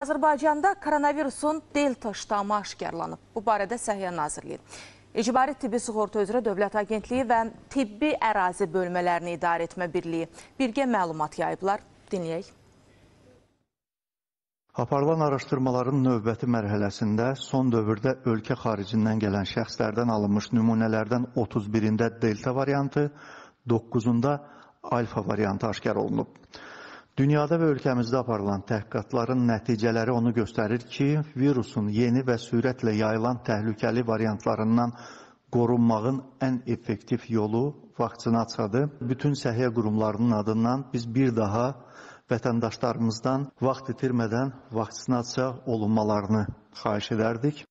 Azərbaycanda koronavirusun delta ştamı aşkarlanıb. Bu barədə Səhiyyə Nazirliyi, İcbari Tibbi Sığorta üzrə Dövlət Agentliyi və Tibbi Ərazi Bölmələrini İdarə Etmə Birliyi birgə məlumat yayıblar. Dinləyək. Aparılan araşdırmaların növbəti mərhələsində son dövrdə ölkə xaricindən gələn şəxslərdən alınmış nümunələrdən 31-də delta variantı, 9-unda alfa variantı aşkar olunub. Dünyada və ölkəmizdə aparılan təhqiqatların nəticələri onu göstərir ki, virusun yeni və sürətlə yayılan təhlükəli variantlarından qorunmağın ən effektiv yolu vaksinasiyadır. Bütün səhiyyə qurumlarının adından biz bir daha vətəndaşlarımızdan vaxt itirmədən vaksinasiya olunmalarını xahiş edərdik.